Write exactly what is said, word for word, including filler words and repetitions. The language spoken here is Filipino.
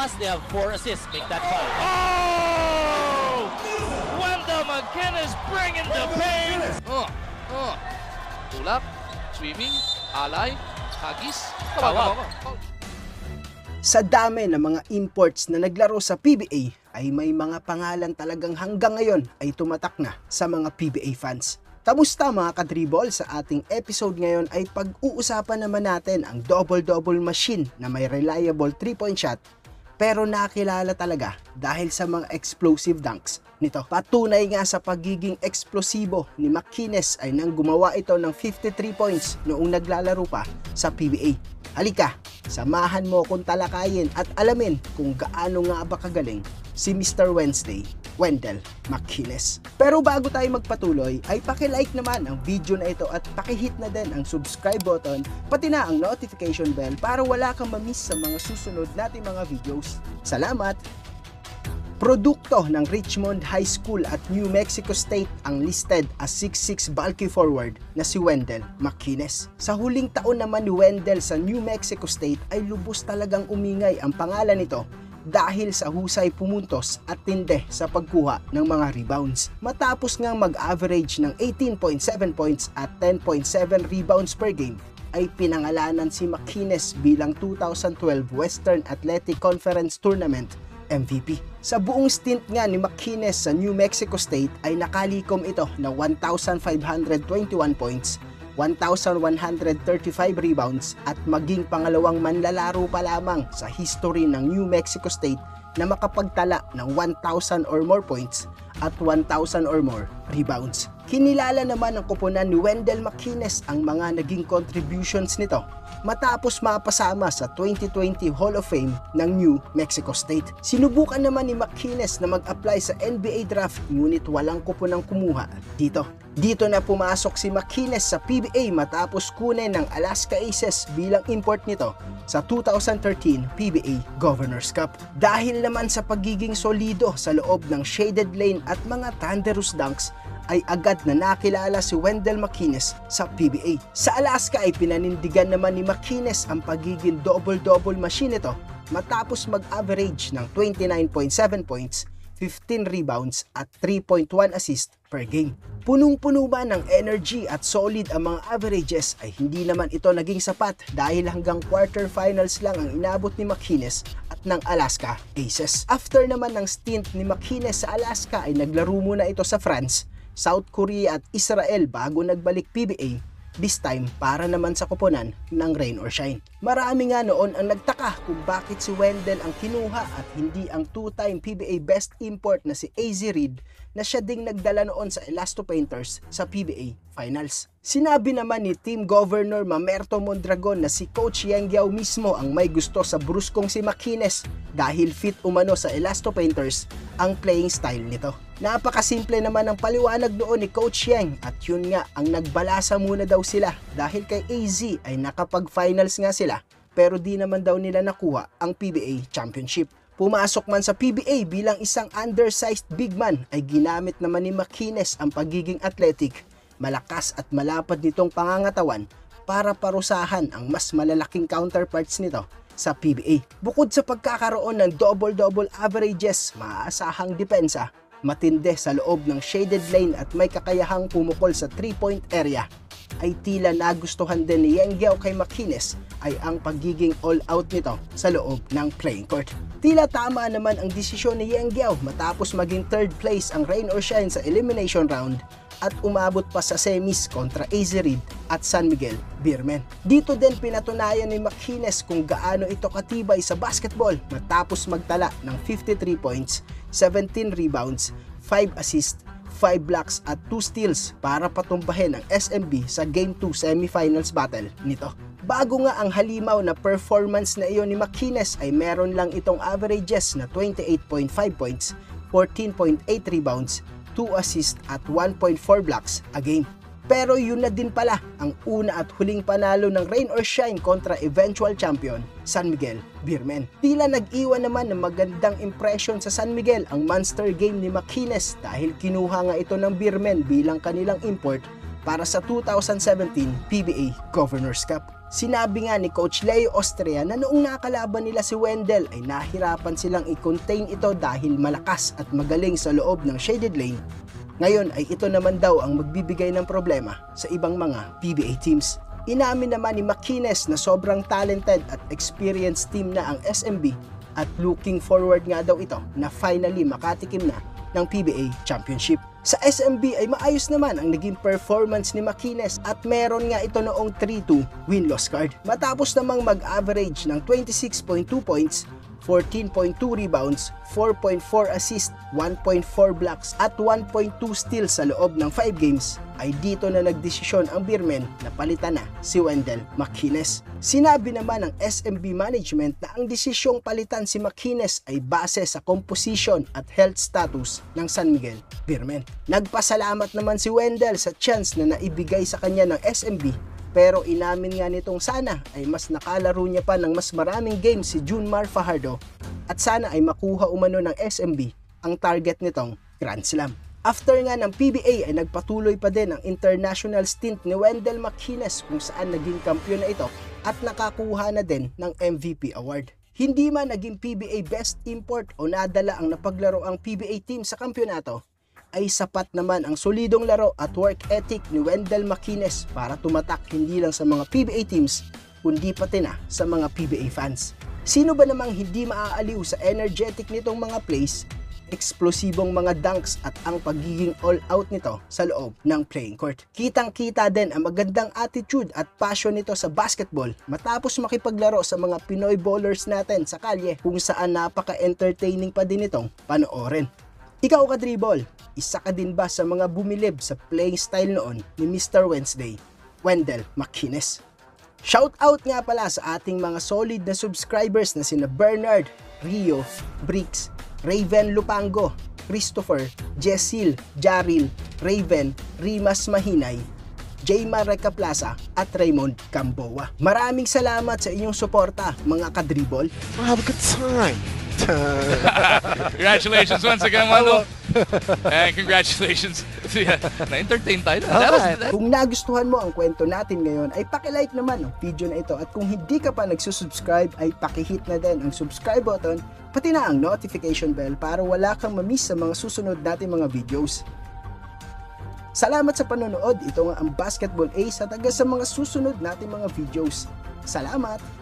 Plus, they have four assists. Make that five. Oh! Wendell McKinnis bringing the pain. Oh, oh. Tulak, swimming, alay, hagis. Tawag. Sa dami ng mga imports na naglaro sa P B A ay may mga pangalan talagang hanggang ngayon ay tumatak na sa mga P B A fans. Kamusta mga kadribol? Sa ating episode ngayon ay pag-uusapan naman natin ang double-double machine na may reliable three point shot pero nakilala talaga dahil sa mga explosive dunks nito. Patunay nga sa pagiging eksplosibo ni McKinnis ay nang gumawa ito ng fifty-three points noong naglalaro pa sa P B A. Halika, samahan mo kung talakayin at alamin kung gaano nga ba kagaling si Mister Wednesday, Wendell McKinnis. Pero bago tayo magpatuloy ay paki-like naman ang video na ito at paki-hit na din ang subscribe button pati na ang notification bell para wala kang ma-miss sa mga susunod nating mga videos. Salamat! Produkto ng Richmond High School at New Mexico State ang listed as six six bulky forward na si Wendell McKinnis. Sa huling taon naman ni Wendell sa New Mexico State ay lubos talagang umingay ang pangalan nito dahil sa husay pumuntos at tinde sa pagkuha ng mga rebounds. Matapos ngang mag-average ng eighteen point seven points at ten point seven rebounds per game, ay pinangalanan si McKinnis bilang two thousand twelve Western Athletic Conference Tournament M V P. Sa buong stint nga ni McKinnis sa New Mexico State ay nakalikom ito ng one thousand five hundred twenty-one points, one thousand one hundred thirty-five rebounds at maging pangalawang manlalaro pa lamang sa history ng New Mexico State na makapagtala ng one thousand or more points at one thousand or more rebounds. Kinilala naman ng koponan ni Wendell McKinnis ang mga naging contributions nito matapos mapasama sa twenty twenty Hall of Fame ng New Mexico State. Sinubukan naman ni McKinnis na mag-apply sa N B A draft ngunit walang koponang kumuha dito. Dito na pumasok si McKinnis sa P B A matapos kunin ng Alaska Aces bilang import nito sa two thousand thirteen P B A Governor's Cup. Dahil naman sa pagiging solido sa loob ng shaded lane at mga thunderous dunks, ay agad na nakilala si Wendell McKinnis sa P B A. Sa Alaska ay pinanindigan naman ni McKinnis ang pagiging double-double machine nito matapos mag-average ng twenty-nine point seven points, fifteen rebounds at three point one assists per game. Punong-puno ba ng energy at solid ang mga averages ay hindi naman ito naging sapat dahil hanggang quarterfinals lang ang inabot ni McKinnis at ng Alaska Aces. After naman ng stint ni McKinnis sa Alaska ay naglaro muna ito sa France, South Korea at Israel bago nagbalik P B A, this time para naman sa koponan ng rain or shine. Marami nga noon ang nagtaka kung bakit si Wendell ang kinuha at hindi ang two-time P B A best import na si A Z Reid na siya ding nagdala noon sa Elasto Painters sa P B A Finals. Sinabi naman ni Team Governor Mamerto Mondragon na si Coach Yengyao mismo ang may gusto sa bruskong si McKinnis dahil fit umano sa Elasto Painters ang playing style nito. Napakasimple naman ang paliwanag doon ni Coach Yeng at yun nga ang nagbalasa muna daw sila dahil kay A Z ay nakapag-finals nga sila pero di naman daw nila nakuha ang P B A Championship. Pumasok man sa P B A bilang isang undersized big man ay ginamit naman ni McKinnis ang pagiging athletic, malakas at malapad nitong pangangatawan para parusahan ang mas malalaking counterparts nito sa P B A. Bukod sa pagkakaroon ng double-double averages, maaasahang depensa, matindi sa loob ng shaded lane at may kakayahang pumukol sa three point area, ay tila nagustuhan din ni Yengyao kay McKinnis ay ang pagiging all-out nito sa loob ng playing court. Tila tama naman ang desisyon ni Yengyao matapos maging third place ang rain or shine sa elimination round at umabot pa sa semis kontra A Z Reid at San Miguel Beermen. Dito din pinatunayan ni McKinnis kung gaano ito katibay sa basketball matapos magtala ng fifty-three points, seventeen rebounds, five assists, five blocks at two steals para patumbahin ang S M B sa Game two semifinals battle nito. Bago nga ang halimaw na performance na iyon ni McKinnis ay meron lang itong averages na twenty-eight point five points, fourteen point eight rebounds, two assists at one point four blocks a game. Pero yun na din pala ang una at huling panalo ng rain or shine kontra eventual champion San Miguel Beermen. Tila nag-iwan naman ng magandang impression sa San Miguel ang monster game ni McKinnis dahil kinuha nga ito ng Beermen bilang kanilang import para sa two thousand seventeen P B A Governor's Cup. Sinabi nga ni Coach Leo Austria na noong nakalaban nila si Wendell ay nahirapan silang i-contain ito dahil malakas at magaling sa loob ng shaded lane. Ngayon ay ito naman daw ang magbibigay ng problema sa ibang mga P B A teams. Inamin naman ni Maquines na sobrang talented at experienced team na ang S M B at looking forward nga daw ito na finally makatikim na ng P B A Championship. Sa S M B ay maayos naman ang naging performance ni Maquines at meron nga ito noong three two win-loss card. Matapos namang mag-average ng twenty-six point two points, fourteen point two rebounds, four point four assists, one point four blocks at one point two steals sa loob ng five games, ay dito na nagdesisyon ang Beermen na palitan na si Wendell Maquines. Sinabi naman ng S M B management na ang desisyong palitan si Maquines ay base sa composition at health status ng San Miguel Beermen. Nagpasalamat naman si Wendell sa chance na naibigay sa kanya ng S M B, pero inamin nga nitong sana ay mas nakalaro niya pa ng mas maraming games si Junmar Fajardo at sana ay makuha umano ng S M B ang target nitong Grand Slam. After nga ng P B A ay nagpatuloy pa din ang international stint ni Wendell Maquines kung saan naging kampiyon na ito at nakakuha na din ng M V P award. Hindi man naging P B A Best Import o nadala ang napaglaro ang P B A team sa kampyonato, ay sapat naman ang solidong laro at work ethic ni Wendell Maquines para tumatak hindi lang sa mga P B A teams kundi pati na sa mga P B A fans. Sino ba namang hindi maaaliw sa energetic nitong mga plays, eksplosibong mga dunks at ang pagiging all-out nito sa loob ng playing court. Kitang-kita din ang magandang attitude at passion nito sa basketball matapos makipaglaro sa mga Pinoy bowlers natin sa kalye kung saan napaka-entertaining pa din itong panoorin. Ikaw ka-dribble, isa ka din ba sa mga bumilib sa playing style noon ni Mister Wednesday, Wendell Maquines? Shoutout nga pala sa ating mga solid na subscribers na sina Bernard, Rio, Bricks, Raven Lupango, Christopher, Jessil, Jaril, Raven, Rimas Mahinay, Jaymar Recaplaza at Raymond Camboa. Maraming salamat sa inyong suporta, mga ka-dribble. Have a good time. Congratulations once again, Wendell. And congratulations. Na-entertain tayo. That was, that... Kung nagustuhan mo ang kwento natin ngayon, ay paki-like naman ang video na ito. At kung hindi ka pa nagsusubscribe, ay paki-hit na din ang subscribe button, pati na ang notification bell para wala kang mamiss sa mga susunod natin mga videos. Salamat sa panonood. Ito nga ang Basketball Ace at hanggang sa mga susunod natin mga videos. Salamat!